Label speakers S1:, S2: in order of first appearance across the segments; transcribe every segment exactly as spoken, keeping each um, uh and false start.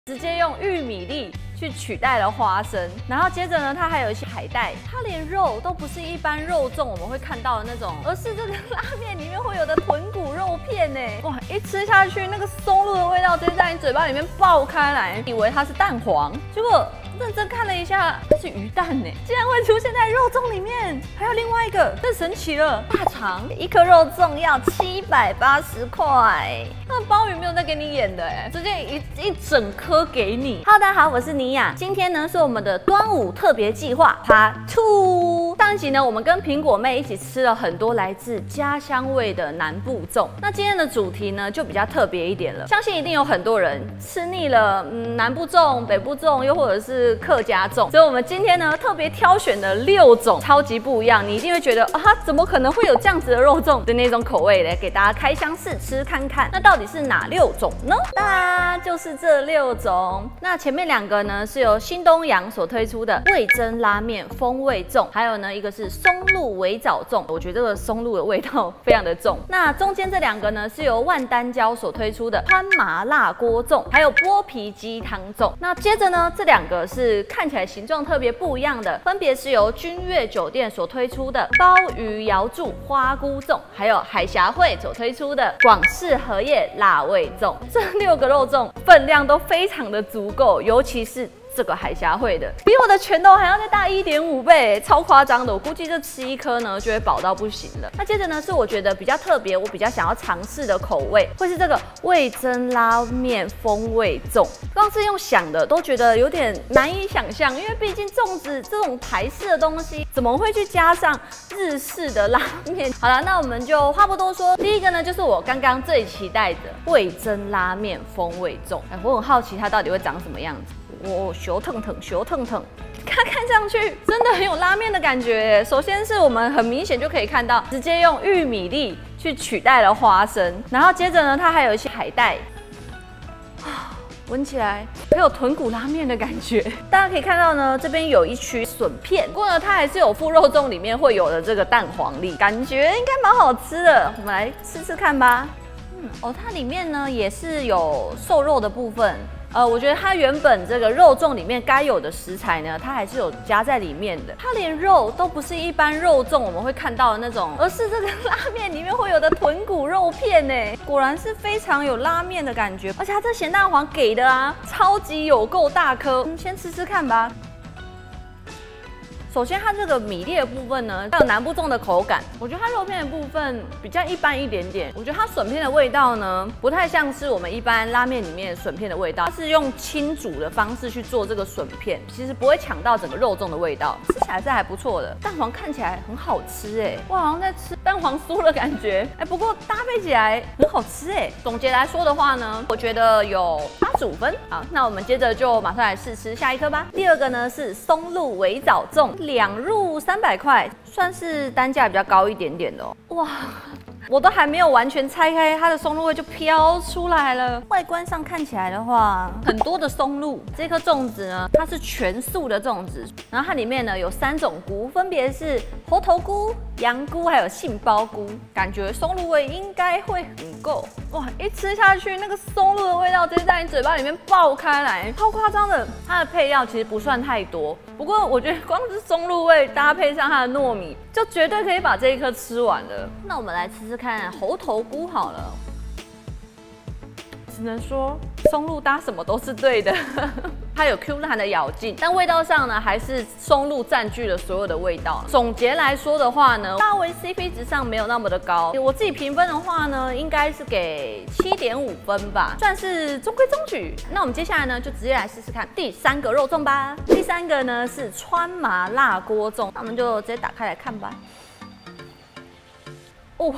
S1: 直接用玉米粒去取代了花生，然后接着呢，它还有一些海带，它连肉都不是一般肉粽我们会看到的那种，而是这个拉面里面会有的豚骨肉片呢。哇，一吃下去，那个松露的味道直接在你嘴巴里面爆开来，以为它是蛋黄，结果认真看了一下，它是鱼蛋呢，竟然会出现在肉粽里面。还有另外一个更神奇了，大肠，一颗肉粽要七百八十块，那鲍鱼没有在给你演的哎，直接一一整颗给你。Hello， 大家好，我是尼亚，今天呢是我们的端午特别计划 Part Two。上一集呢，我们跟苹果妹一起吃了很多来自家乡味的南部粽。那今天的主题呢就比较特别一点了，相信一定有很多人吃腻了，嗯，南部粽、北部粽，又或者是客家粽，所以我们今天呢特别挑选的六种超级不一样，你一定会觉得啊，怎么可能会有这样子的肉粽的那种口味嘞？给大家开箱试吃看看，那到底是哪六种呢？当然就是这六种。那前面两个呢是由新东阳所推出的味噌拉面风味粽，还有呢一个是松露围枣粽，我觉得这个松露的味道非常的重。那中间这两个呢是由万丹椒所推出的川麻辣锅粽，还有剥皮鸡汤粽。那接着呢这两个是看起来形状特别不一样的，分别是由君悦酒店所推出的鲍鱼瑶柱花菇粽，还有海峡会所推出的广式荷叶辣味粽。这六个肉粽分量都非常的足够，尤其是这个海峡会的，比我的拳头还要再大 一点五倍，超夸张的。我估计这吃一颗呢，就会饱到不行了。那接着呢，是我觉得比较特别，我比较想要尝试的口味，会是这个味噌拉面风味粽。光是用想的都觉得有点难以想象，因为毕竟粽子这种台式的东西，怎么会去加上日式的拉面？好了，那我们就话不多说，第一个呢，就是我刚刚最期待的味噌拉面风味粽。哎，我很好奇它到底会长什么样子。我咻腾腾，咻腾腾，它看上去真的很有拉面的感觉。首先是我们很明显就可以看到，直接用玉米粒去取代了花生，然后接着呢，它还有一些海带，闻起来很有豚骨拉面的感觉。大家可以看到呢，这边有一区笋片，不过呢，它还是有附肉粽里面会有的这个蛋黄粒，感觉应该蛮好吃的。我们来吃吃看吧。嗯，哦，它里面呢也是有瘦肉的部分。呃，我觉得它原本这个肉粽里面该有的食材呢，它还是有加在里面的。它连肉都不是一般肉粽我们会看到的那种，而是这个拉面里面会有的豚骨肉片呢。果然是非常有拉面的感觉，而且它这咸蛋黄给的啊，超级有够大颗。嗯，先吃吃看吧。首先，它这个米粒的部分呢，它有南部粽的口感。我觉得它肉片的部分比较一般一点点。我觉得它笋片的味道呢，不太像是我们一般拉面里面笋片的味道，它是用清煮的方式去做这个笋片，其实不会抢到整个肉粽的味道，吃起来是还不错的。蛋黄看起来很好吃哎，我好像在吃蛋黄酥的感觉哎，不过搭配起来很好吃哎。总结来说的话呢，我觉得有八十五分。好，那我们接着就马上来试吃下一颗吧。第二个呢是松露围枣粽。两入三百块，算是单价比较高一点点的哦。哇，我都还没有完全拆开，它的松露味就飘出来了。外观上看起来的话，很多的松露。这颗粽子呢，它是全素的粽子，然后它里面呢有三种菇，分别是猴头菇、羊菇还有杏鲍菇。感觉松露味应该会很够。哇，一吃下去，那个松露的味道直接在你嘴巴里面爆开来，超夸张的。它的配料其实不算太多，不过我觉得光是松露味搭配上它的糯米，就绝对可以把这一颗吃完了。那我们来吃吃看猴头菇好了，只能说松露搭什么都是对的。它有 Q 弹的咬劲，但味道上呢，还是松露占据了所有的味道。总结来说的话呢，大为 C P 值上没有那么的高。我自己评分的话呢，应该是给七点五分吧，算是中规中矩。那我们接下来呢，就直接来试试看第三个肉粽吧。第三个呢是川麻辣锅粽，那我们就直接打开来看吧。哦。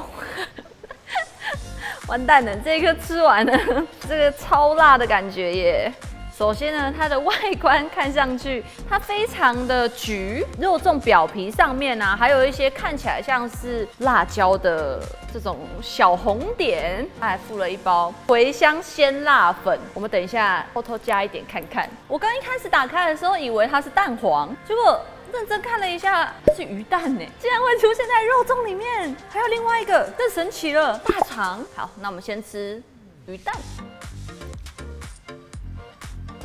S1: 完蛋了，这一颗吃完了，这个超辣的感觉耶。首先呢，它的外观看上去它非常的橘，肉粽表皮上面啊，还有一些看起来像是辣椒的这种小红点，它还附了一包茴香鲜辣粉。我们等一下偷偷加一点看看。我刚一开始打开的时候，以为它是蛋黄，结果认真看了一下，它是鱼蛋呢，竟然会出现在肉粽里面。还有另外一个更神奇了，大肠。好，那我们先吃鱼蛋。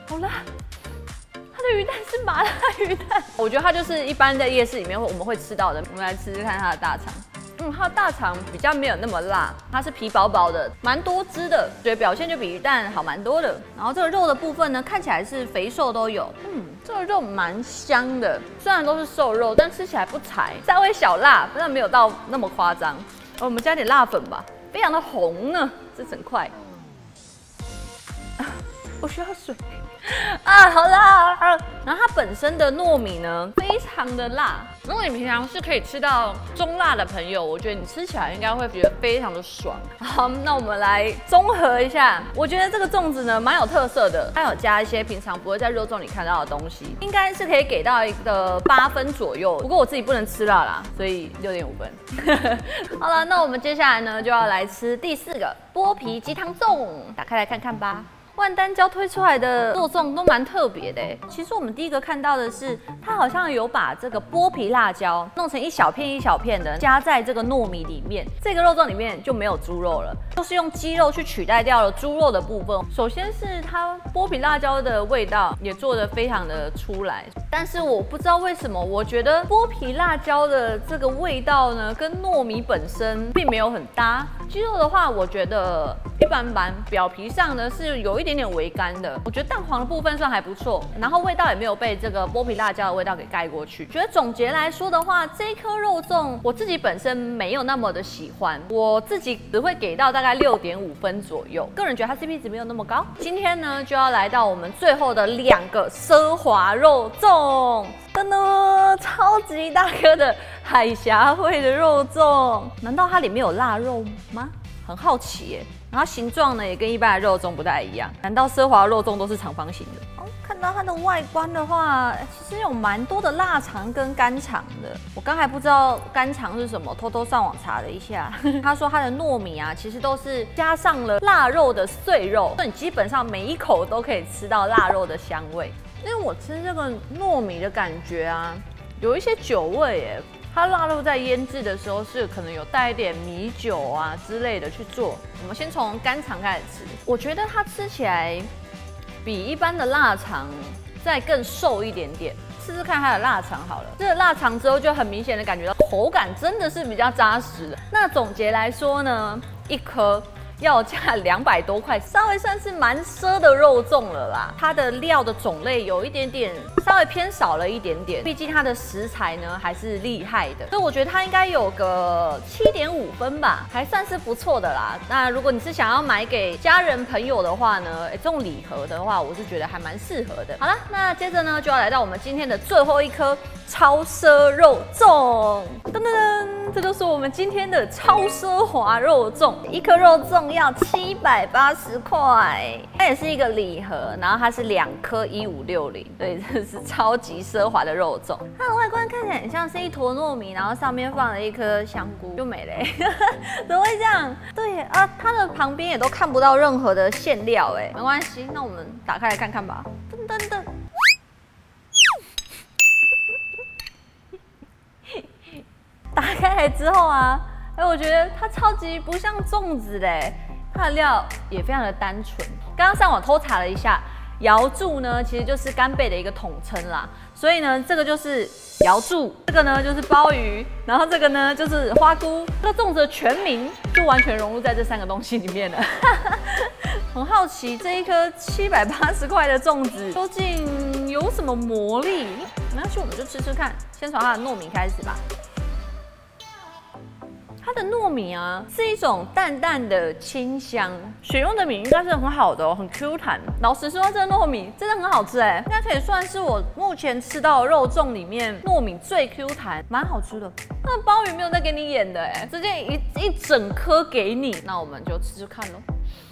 S1: 好辣！它的鱼蛋是麻辣鱼蛋，我觉得它就是一般在夜市里面我们会吃到的。我们来吃吃看它的大肠。嗯，它的大肠比较没有那么辣，它是皮薄薄的，蛮多汁的，觉得表现就比鱼蛋好蛮多的。然后这个肉的部分呢，看起来是肥瘦都有，嗯，这个肉蛮香的，虽然都是瘦肉，但吃起来不柴，稍微小辣，但没有到那么夸张。我们加点辣粉吧，非常的红呢，这整块。我需要水啊，好辣啊！然后它本身的糯米呢，非常的辣。如果你平常是可以吃到中辣的朋友，我觉得你吃起来应该会觉得非常的爽。好，那我们来综合一下，我觉得这个粽子呢蛮有特色的，它有加一些平常不会在肉粽里看到的东西，应该是可以给到一个八分左右。不过我自己不能吃辣啦，所以六点五分。好了，那我们接下来呢就要来吃第四个剥皮鸡汤粽，打开来看看吧。万丹椒推出来的肉粽都蛮特别的。其实我们第一个看到的是，它好像有把这个剥皮辣椒弄成一小片一小片的，加在这个糯米里面。这个肉粽里面就没有猪肉了，就是用鸡肉去取代掉了猪肉的部分。首先是它剥皮辣椒的味道也做得非常的出来，但是我不知道为什么，我觉得剥皮辣椒的这个味道呢，跟糯米本身并没有很搭。鸡肉的话，我觉得一般般，表皮上呢是有一点点微干的，我觉得蛋黄的部分算还不错，然后味道也没有被这个剥皮辣椒的味道给盖过去。觉得总结来说的话，这一颗肉粽我自己本身没有那么的喜欢，我自己只会给到大概六点五分左右，个人觉得它 C P 值没有那么高。今天呢就要来到我们最后的两个奢华肉粽。真的超级大颗的海峡味的肉粽，难道它里面有腊肉吗？很好奇耶。然后形状呢也跟一般的肉粽不太一样，难道奢华肉粽都是长方形的？哦，看到它的外观的话，其实有蛮多的腊肠跟干肠的。我刚还不知道干肠是什么，偷偷上网查了一下，他说它的糯米啊，其实都是加上了腊肉的碎肉，所以你基本上每一口都可以吃到腊肉的香味。因为我吃这个糯米的感觉啊，有一些酒味耶。它腊肉在腌制的时候是可能有带一点米酒啊之类的去做。我们先从干肠开始吃，我觉得它吃起来比一般的腊肠再更瘦一点点。试试看它的腊肠好了，这个腊肠之后就很明显的感觉到口感真的是比较扎实的。那总结来说呢，一颗要价两百多块，稍微算是蛮奢的肉粽了啦。它的料的种类有一点点稍微偏少了一点点，毕竟它的食材呢还是厉害的，所以我觉得它应该有个七点五分吧，还算是不错的啦。那如果你是想要买给家人朋友的话呢，欸、这种礼盒的话，我是觉得还蛮适合的。好了，那接着呢就要来到我们今天的最后一颗超奢肉粽，噔噔噔，这就是我们今天的超奢华肉粽，一颗肉粽要七百八十块，它也是一个礼盒，然后它是两颗一五六零，对，这是超级奢华的肉粽。它的外观看起来很像是一坨糯米，然后上面放了一颗香菇，就没了、欸，怎么会这样？对耶啊，它的旁边也都看不到任何的馅料，哎，没关系，那我们打开来看看吧。噔噔噔。打开来之后啊，哎，我觉得它超级不像粽子嘞，它的料也非常的单纯。刚刚上网偷查了一下，瑶柱呢其实就是干贝的一个统称啦，所以呢这个就是瑶柱，这个呢就是鲍鱼，然后这个呢就是花菇，这个粽子的全名就完全融入在这三个东西里面了。很好奇这一颗七百八十块的粽子究竟有什么魔力？没关系，我们就吃吃看，先从它的糯米开始吧。它的糯米啊，是一种淡淡的清香，选用的米应该是很好的哦，很 Q 弹。老实说，这个糯米真的很好吃哎，应该可以算是我目前吃到的肉粽里面糯米最 Q 弹，蛮好吃的。那鲍鱼没有在给你演的哎，直接一一整颗给你，那我们就吃吃看咯。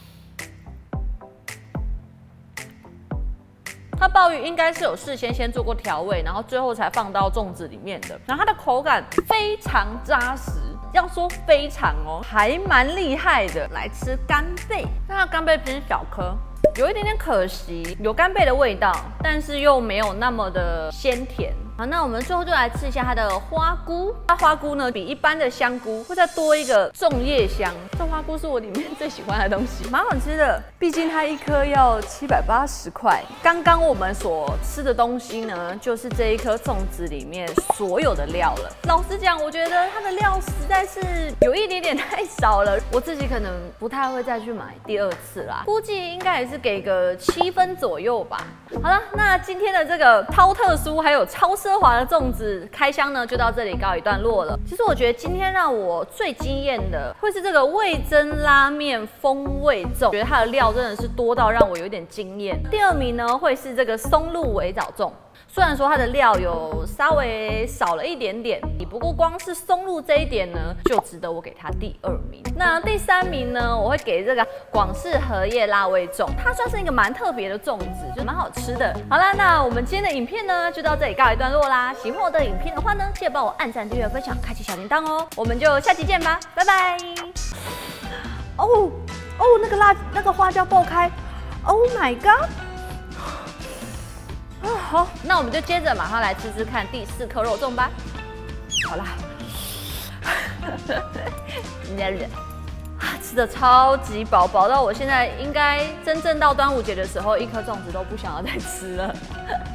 S1: 它鲍鱼应该是有事先先做过调味，然后最后才放到粽子里面的。然后它的口感非常扎实，要说非常哦，还蛮厉害的。来吃干贝，那它干贝偏小颗，有一点点可惜，有干贝的味道，但是又没有那么的鲜甜。 好，那我们最后就来吃一下它的花菇。它花菇呢，比一般的香菇会再多一个粽叶香。这花菇是我里面最喜欢的东西，蛮好吃的。毕竟它一颗要七百八十块。刚刚我们所吃的东西呢，就是这一颗粽子里面所有的料了。老实讲，我觉得它的料实在是有一点点太少了，我自己可能不太会再去买第二次啦。估计应该也是给个七分左右吧。好了，那今天的这个超特殊还有超奢华的粽子开箱呢，就到这里告一段落了。其实我觉得今天让我最惊艳的会是这个味噌拉面风味粽，觉得它的料真的是多到让我有点惊艳。第二名呢会是这个松露围枣粽。虽然说它的料有稍微少了一点点，不过光是松露这一点呢，就值得我给它第二名。那第三名呢，我会给这个广式荷叶辣味粽，它算是一个蛮特别的粽子，就蛮好吃的。好啦，那我们今天的影片呢，就到这里告一段落啦。喜欢我的影片的话呢，记得帮我按赞、订阅、分享、开启小铃铛哦。我们就下期见吧，拜拜。哦哦，那个辣那个花椒爆开 ，Oh my god！啊，好，那我们就接着马上来吃吃看第四颗肉粽吧。好啦，人家人啊，吃的超级饱，饱到我现在应该真正到端午节的时候，一颗粽子都不想要再吃了。